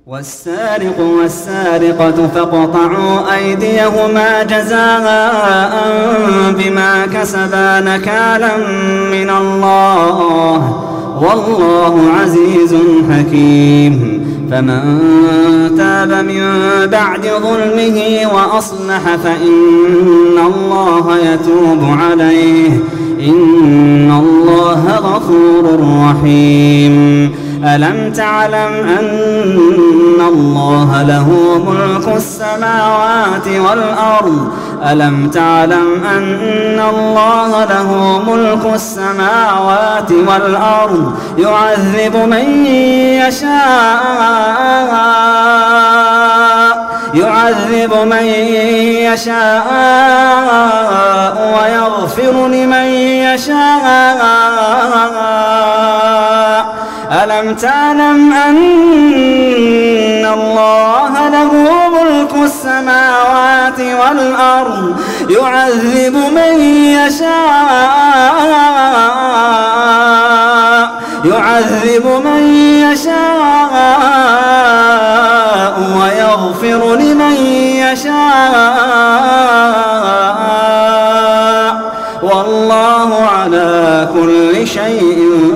والسارق والسارقة فاقطعوا أيديهما جزاء بما كسبا نكالا من الله والله عزيز حكيم. فمن تاب من بعد ظلمه وأصلح فإن الله يتوب عليه إن الله غفور رحيم. ألم تعلم أن الله له ملك السماوات والأرض ألم تعلم أن الله له ملك السماوات والأرض يعذب من يشاء ويغفر لمن يشاء. ألم تعلم أن الله له ملك السماوات والأرض يعذب من يشاء ويغفر لمن يشاء والله على كل شيء